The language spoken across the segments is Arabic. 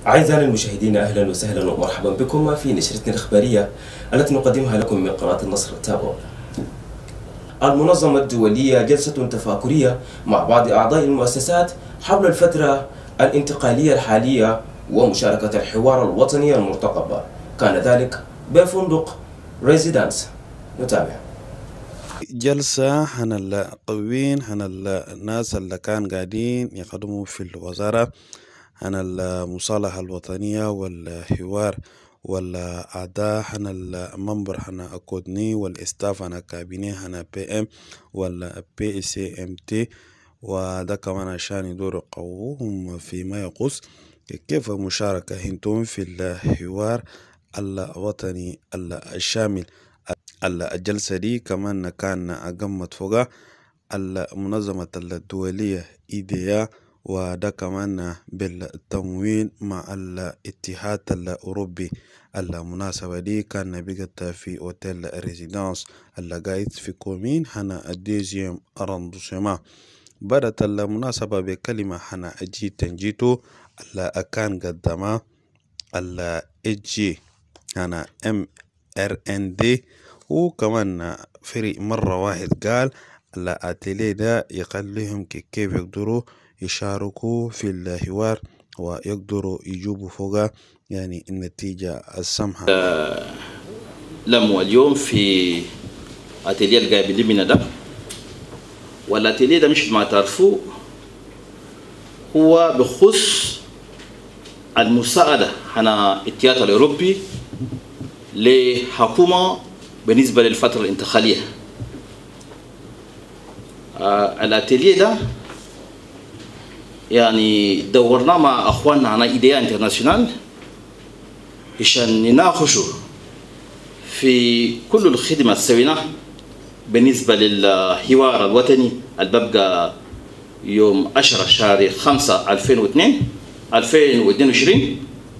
أعزائنا المشاهدين، أهلا وسهلا ومرحبا بكم في نشرتنا الإخبارية التي نقدمها لكم من قناة النصر. تابعوا. المنظمة الدولية جلسة تفاكرية مع بعض أعضاء المؤسسات حول الفترة الانتقالية الحالية ومشاركة الحوار الوطني المرتقب، كان ذلك بفندق ريزيدانس. نتابع. جلسة هن القوين هن الناس اللي كان قاعدين يخدموا في الوزارة، هن المصالحة الوطنية والحوار والأعضاء، هن المنبر هن أكودني والاستاف هن كابيني هن بي ام ولا بي سي ام تي، وده كمان عشان يدوروا قوهم فيما يخص كيف مشاركة هنتم في الحوار الوطني الشامل. الجلسة دي كمان كان قمت فوقها المنظمة الدولية إيديا، وده كمان بالتموين مع الاتحاد الأوروبي. المناسبة دي كان بقت في أوتيل ريزيدانس اللي قايد في كومين هنا الديزيوم أراندوسيما. بدأت المناسبة بكلمة هنا جيتو اللي كان قدمها الإجي هنا MRND، وكمان فريق مرة واحد قال الاتيليه ده يخليهم كيف يقدروا يشاركوا في الحوار ويقدروا يجيبوا فوقها يعني النتيجة السمحة. لموا اليوم في اتيليه القابلين من ده، والاتيليه ده مش ما تعرفوه، هو بخص المساعدة حنا الاتحاد الأوروبي لحكومة بالنسبة للفترة الانتقالية. الاتيليه ده يعني دورنا مع أخواننا عن إيديا انترناسيونال عشان نناقشوا في كل الخدمة السويناها بالنسبة للحوار الوطني اللي ببقى يوم 10 شهر 5 2022،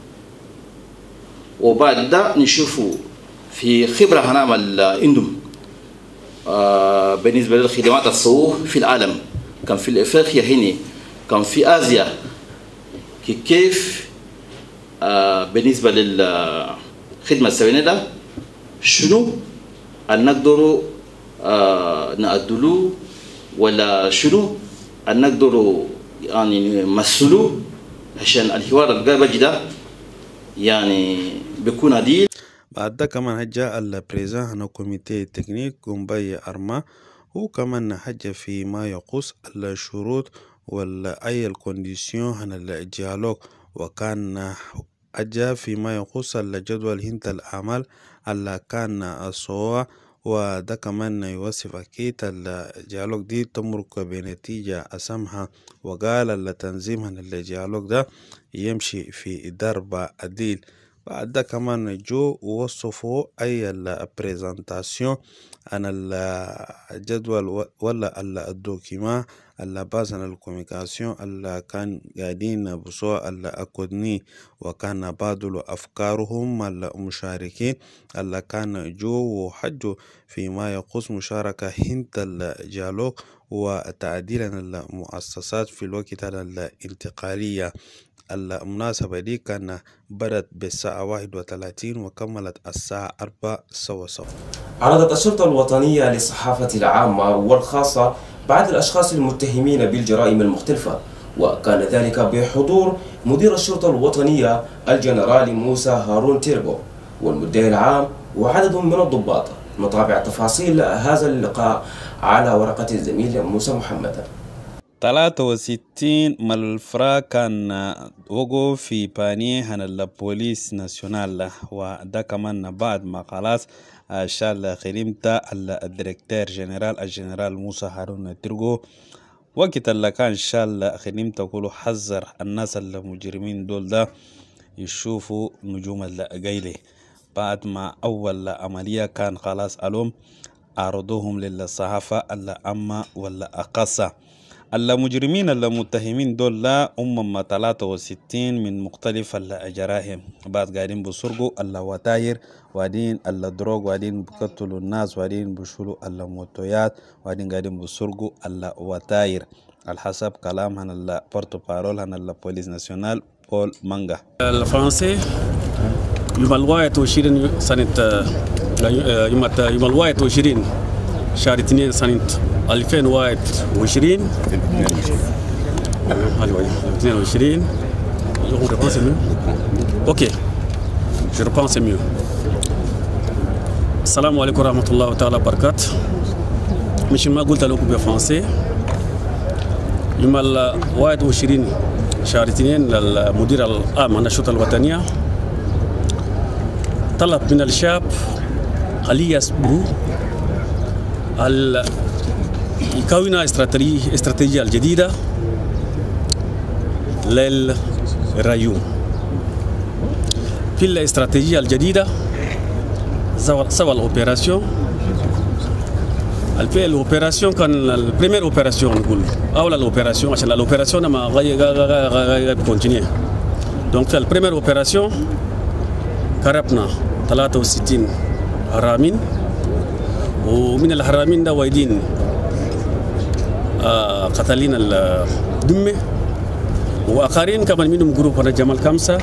وبعد ده نشوفوا في خبرة هنعمل عندهم بالنسبة للخدمات الصوف في العالم، كان في إفريقيا هنا، كان في آسيا، كيف بالنسبة للخدمة السوينة ده شنو أن نقدروا نأدلوه، ولا شنو أن نقدروا يعني نمثلوه عشان الحوار القابج ده يعني بيكون عديل. بعد ده كمان جاء البريزان هنا كوميتي تكنيك قنبي أرما، هو كمان حاجة في ما يخص الشروط ولا أي الكونديسيون هنا الديالوج، وكان أجا فيما يخص الجدول هنت الأعمال اللي كان صوا، وده كمان يوصف أكيد الديالوج دي تمرك بنتيجة أسمها، وقال التنظيم هنا الديالوج ده يمشي في درب عديل. بعد ده كمان جو وصفوا أي البريزنتاسيون عن الجدول ولا الدوكيما اللي بازن الكوميكاسيون اللي كان قاعدين بصوا الأكودني، وكان بادلوا أفكارهم المشاركين اللي كان جو وحجوا فيما يخص مشاركة هنت الجالوج وتعديل المؤسسات في الوقت الانتقالية. المناسبة دي كان بدأت بالساعة 31 وكملت الساعة 4 سوا. عرضت الشرطة الوطنية للصحافة العامة والخاصة بعض الأشخاص المتهمين بالجرائم المختلفة، وكان ذلك بحضور مدير الشرطة الوطنية الجنرال موسى هارون تيربو والمدير العام وعدد من الضباط. نتابع تفاصيل هذا اللقاء على ورقة الزميل موسى محمد. 63 ملفرا كان وقف في باني هن البوليس ناسيونال، وده كمان بعد ما خلاص شال خدمته الديريكتور جنرال الجنرال موسى هارون تيربو. وقت اللي كان شال خدمته كله حذر الناس المجرمين دول ده يشوفوا نجوم القيلة. بعد ما أول عملية كان خلاص ألوم عرضوهم للصحافة الأما ولا أقصى. المجرمين المتهمين دول لا هم 63 من مختلف الجرائم. بعد قاعدين بسرقوا الوتاير وبعدين الدروغ وبعدين بقتلوا الناس وبعدين بشيلوا الموتويات وبعدين قاعدين بسرقوا الوتاير على حسب كلام عن البورتو بارول عن البوليس ناسيونال بول مانغا. الفرنسي يوم 21 سنة يوم 21 شهر 2 سنة 2021 اوكي je repense mieux. السلام عليكم ورحمة الله تعالى وبركاته. مثل ما قلت لكم بالفرنسي يوم 21 شهر 2 المدير العام عن الشرطة الوطنية طلب من الشعب اللي يصبروا يكون استراتيجية الجديدة للريوم. في الاستراتيجية الجديدة سوى الأوبراسيون. الأوبراسيون كان البريمير أوبراسيون نقول أول الأوبراسيون عشان الأوبراسيون ما غير كونتينيو. دونك البريمير أوبراسيون كربنا 63 هرامين ومن الحرامين ده وايدين قتلين الدمة وآخرين كمان منهم جروب أنا جمال كامسة.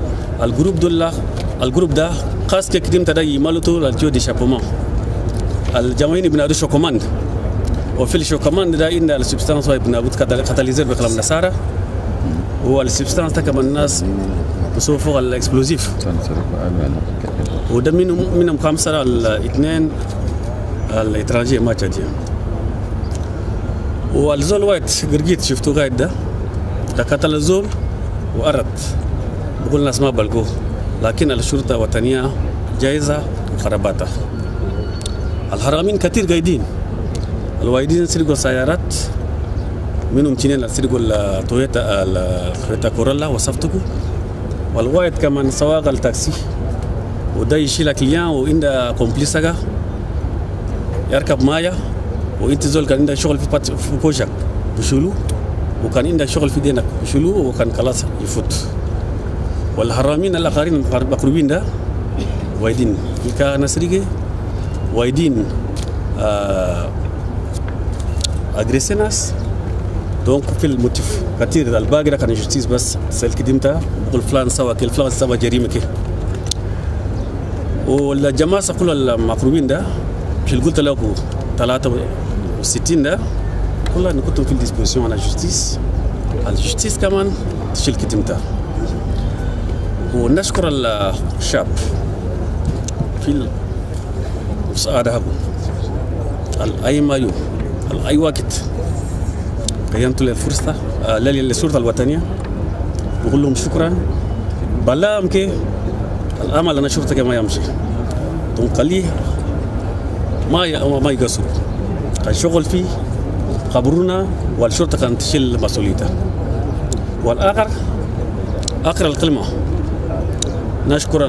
الجروب ده خاص كديم تداي مالوتو الجو دي شابومان الجماعين بنادو شو كوماند وفي الشو كوماند ده إن السبستانس هاي بنابود كاتاليزر بكلام نسارة والسبستانس ده كمان الناس بصوفوا الإكسبلوزيف وده منهم خمسة الاثنين الإتراجية ما تجي والزول وايد قرقيت شفتوا قاعد ده قتل الزول وأرد بقول الناس ما بلقوه لكن الشرطة الوطنية جايزة وخرباتها. الحرامين كتير قايدين الوايدين سرقوا سيارات منهم تنين سرقوا التويوتا كورولا وصفتكو والوايد كمان سواق التاكسي وده يشيل كليان وعنده كومبليسة يركب مايا وانت زول كان عنده شغل في كوشك بشيلوه وكان عنده شغل في دينك بشيلوه وكان خلاص يفوت. والحرامين الآخرين المقربين ده وايدين كان سرقة وايدين أجريسيناس دونك في الموتيف كتير الباقي ده كان جستيس بس سيل كديمتا بقول فلان سوا كل فلان سوا جريمة كي والجماعة كل المقربين ده مش قلت لكم 63 ده كلها نكتم في الديسبوزيسيون على الجستيس كمان تشيل كديمتا. ونشكر الشعب في مساعدة أي ما يوم أي وقت قيمت للفرصة للشرطة الوطنية بقول لهم شكرا بلام كي الأمل أنا شرطة كما يمشي تنقلي ما يقصر كان شغل فيه خبرونا والشرطة كانت تشيل مسؤوليتها. والآخر آخر الكلمة نشكر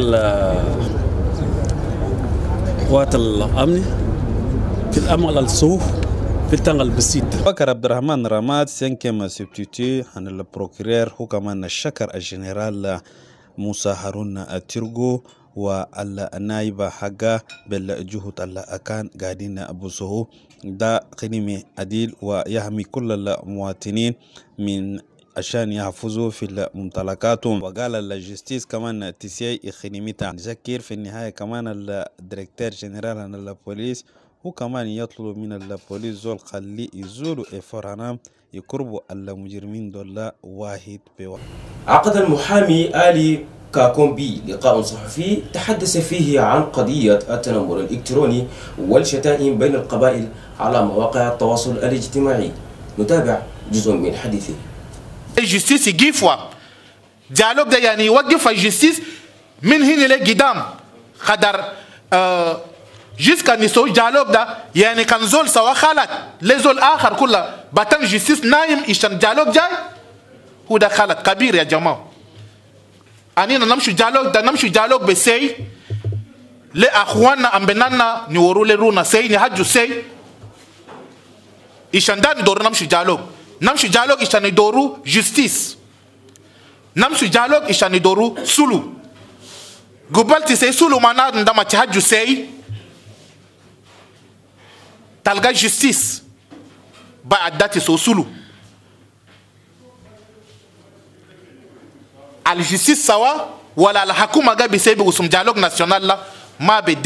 قوات الأمن في الأمل الصوف في التنقل بالسيد. بكر عبد الرحمن رماد سنكما سبتيتي عن البروكرير هو كمان الشكر الجنرال موسى هارون الترغو والنائب حقا بالجهود اللي كان قاعدين بوسوه ده قنيمي عديل ويحمي كل المواطنين من عشان يحفظوا في ممتلكاتهم. وقال الجستيس كمان تسيي خنيمتا. نذكر في النهاية كمان الديريكتور جنرال عن البوليس وكمان يطلب من البوليس زول خلي يزولوا إفرانا يقربوا المجرمين دول واحد بواحد. عقد المحامي آلي كاكومبي لقاء صحفي تحدث فيه عن قضية التنمر الإلكتروني والشتائم بين القبائل على مواقع التواصل الاجتماعي. نتابع جزء من حديثه. الجستيس يقفوا ديالوج ده يعني يوقف الجستيس من هنا لقدام قدر جيسكا نسوي ديالوج ده يعني كان زول سوا خالد لزول آخر كله باتن جستيس نايم يشان ديالوج جاي هو ده خالد كبير يا جماعة. أنينا نمشي ديالوج ده نمشي ديالوج بسي لأخواننا أمبنانا نورو لرونا سي نهجو سي يشان ده ندور نمشي ديالوج namshu dialogue ishani doru justice namshu dialogue ishani doru sulu gubalti sey sulu mana ndama ci hajju sey talga justice ba addati so sulu al justice sawa wala al hakuma ga bi sey bi usum dialogue national la ma be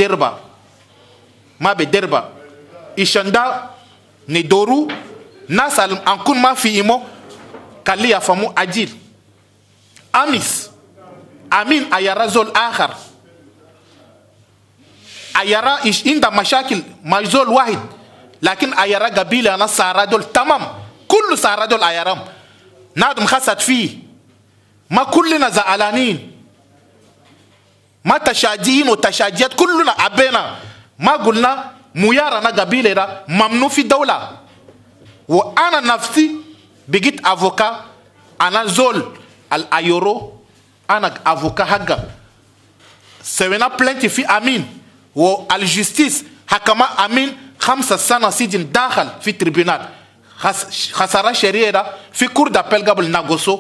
derba ishanda ni doru nasal ankun ma fi imo kali ya famu ajil amis amin ayara zol akhar ayara inda mashakil mazol wahid lakin ayara gabila na saradol tamam kullu saradol ayaram nadum khasat fi ما كلنا زعلانين ما تشاجين وتشاجيات كلنا أبينا ما قلنا ميارنا قبيلة ممنوع في الدولة وأنا نفسي بقيت أفوكا أنا زول الأيورو أنا أفوكا حقا سوينا بلنتي في أمين والجستيس حكما أمين 5 سنة سجن داخل في تريبيونال خسارة شريرة في كور دابل قبل ناغوسو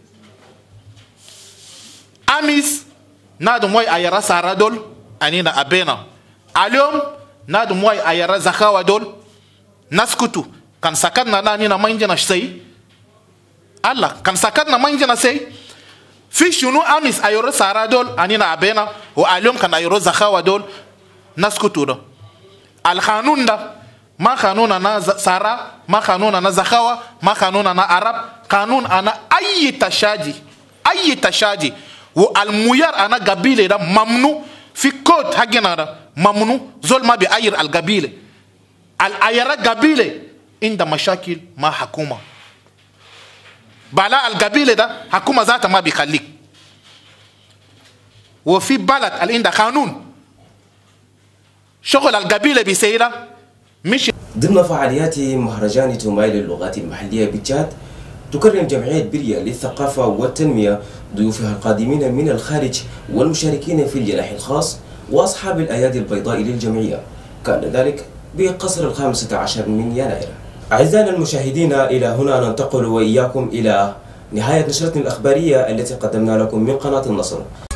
amis nadu moy ayara saradol anina abena alyom nadu moy ayara zakawa dol naskutu kan sakat na nani na manjana sey Allah kan sakat na manjana sey fi shunu amis ayoro saradol anina abena wa alyom kan ayoro zakawa dol naskutu do al qanun da ma qanuna na sara ma qanuna na zakawa ma qanuna na arab qanun ana ayi tashaji والميار أنا قبيلة ده ممنوع في كود حقنا ده ممنوع زول ما بيأير القبيلة الأيرة قبيلة عند مشاكل مع حكومة بلا القبيلة ده حكومة ذاتها ما بيخليك وفي بلد اللي عنده قانون شغل القبيلة بيسيرة مش ضمن فعاليات مهرجان توماي للغات المحلية بتشاد تكرم جمعية بريا للثقافة والتنمية ضيوفها القادمين من الخارج والمشاركين في الجناح الخاص وأصحاب الأيادي البيضاء للجمعية. كان ذلك بقصر 15 من يناير. أعزائنا المشاهدين، إلى هنا ننتقل وإياكم إلى نهاية نشرتنا الأخبارية التي قدمنا لكم من قناة النصر.